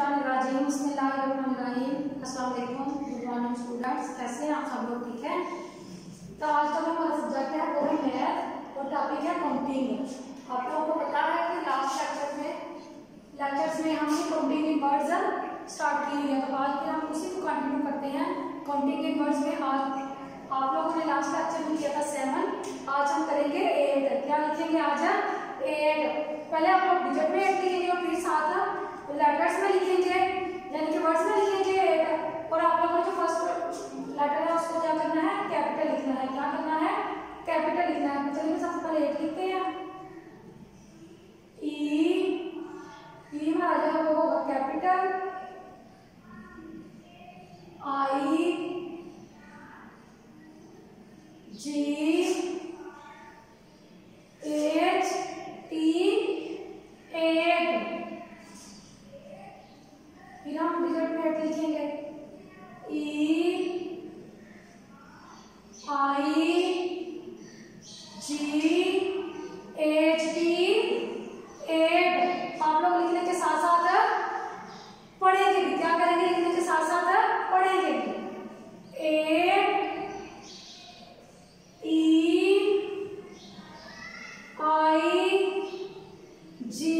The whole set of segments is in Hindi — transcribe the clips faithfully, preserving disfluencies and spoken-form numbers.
शैतानिर्रजीम बिस्मिल्लाहिर्रहमानिर्रहीम। अस्सलाम वालेकुम, गुड मॉर्निंग स्टूडेंट्स। कैसे हैं आप सब लोग? ठीक है। तो आज का हमारा सब्जेक्ट है कोई मैथ और टॉपिक है काउंटिंग। आप लोगों को पता है कि लास्ट लेक्चर में लेक्चर्स में हमने काउंटिंग इन वर्ड्स स्टार्ट की है, तो आज फिर हम उसी को कंटिन्यू करते हैं। काउंटिंग इन वर्ड्स में आज आप लोगों ने लास्ट लेक्चर में किया था सेवन, आज हम करेंगे एट। क्या लिखेंगे आज? एट। पहले आप लोग डिजिट में एट लिखेंगे और फिर साथ लेटर्स में लिखेंगे, यानी कि वर्ड्स में लिखेंगे एट। और आप लोगों को जो फर्स्ट लेटर है उसको क्या करना है? कैपिटल लिखना है। क्या करना है? कैपिटल लिखना है। तो चलिए सबसे पहले एट लिखते हैं। ई ई हमारा जो है वो होगा capital. I G H T eight. फिर हम डिजिट में एट लिखेंगे। E I G H T eight. आप लोग लिखने के साथ साथ पढ़ेंगे भी। क्या करेंगे? लिखने के साथ साथ पढ़ेंगे भी। Eight E I G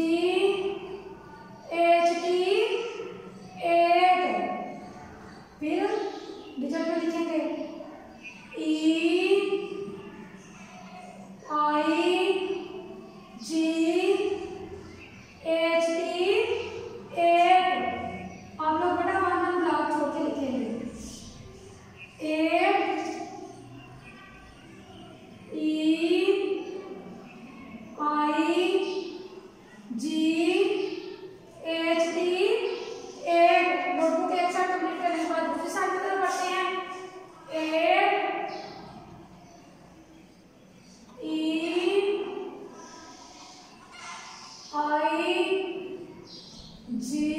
H T eight. फिर डिजिट में लिखेंगे। E I G H T eight. आप लोग बेटा वन वन ब्लॉक छोड़ के लिखेंगे। Eight E I G H T eight. Notebook एक साथ कंप्लीट करने के बाद दूसरी साइड की तरफ बढ़ते हैं। Eight E I G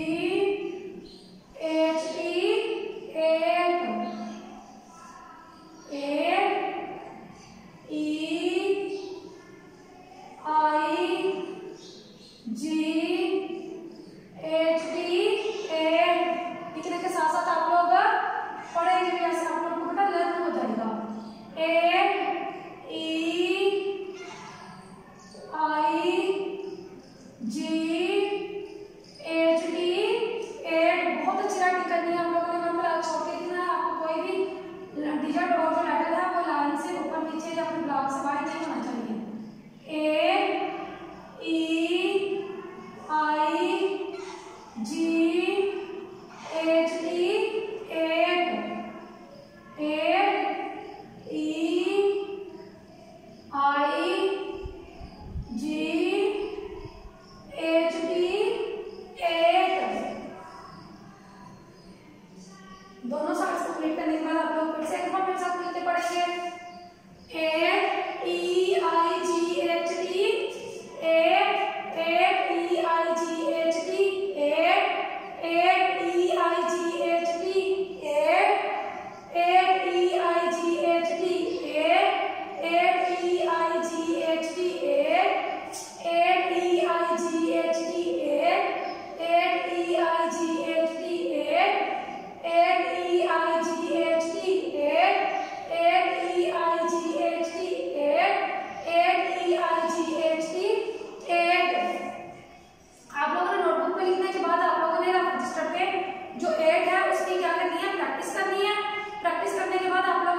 H T eight. Eight E I G H T eight. लिखने के साथ साथ आप लोग पढ़ेंगे भी, ऐसे आप लोग को बेटा लर्न हो जाएगा। Eight E I G H T eight. बहुत अच्छी राइटिंग करनी है आप लोगों ने। मतलब छोड़ के लिखना है। आपको कोई भी डिजिट और जो लेटर है वो लाइन से ऊपर नीचे या फिर ब्लॉक से बाहर नहीं होना चाहिए। Eight E I G H T eight. Eight E I G H T eight. दोनों साइड कंप्लीट करने के बाद आप लोग फिर से एक बार मेरे साथ मिलके पढ़ेंगे। Eight E I G H T eight. Eight E I G H T eight. Eight E I G H T eight. Eight E I G H T eight. Eight E I G H T eight. Eight E I G H T eight. Eight E I G H T eight. Eight E I G H T eight. Eight E I G H T eight. Eight E I G H T eight. आप लोगों ने नोटबुक पे लिखने के बाद आप लोगों ने रजिस्टर पे जो एट है उसकी क्या करनी है? प्रैक्टिस करनी है। प्रैक्टिस करने के बाद आप लोग